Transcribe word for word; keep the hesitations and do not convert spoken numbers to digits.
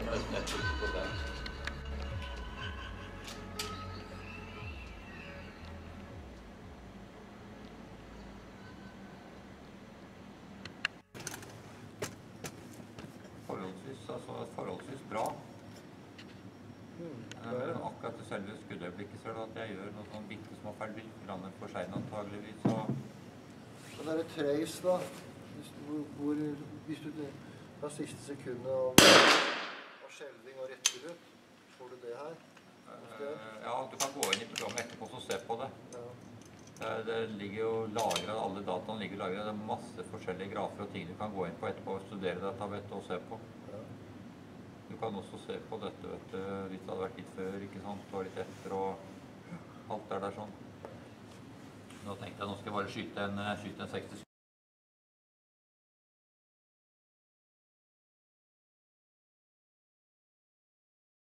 nesten hundre prosent. Forholdsvis, altså forholdsvis bra. Mm, Men akkurat til selve skuddøyeblikket ser du at jeg gjør noen sånn bitte små feil, litt for seg antageligvis. Så... Den der trace da, hvor, hvor, hvis du tar siste sekundet av, av skjelving og retter ut, får du det her? Uh, ja, du kan gå inn i programmet etterpå og se på det. Ja. Det, det ligger jo lagret, alle dataene ligger lagret, det er masse forskjellige grafer og ting du kan gå inn på etterpå og studere dette, vet du, og se på. Ja. Du kan også se på dette, vet du, hvis det hadde vært litt før, ikke sant, og litt etter, og alt er der sånn. Nå tenkte jeg, nå skal jeg bare skyte en, skyte en seksti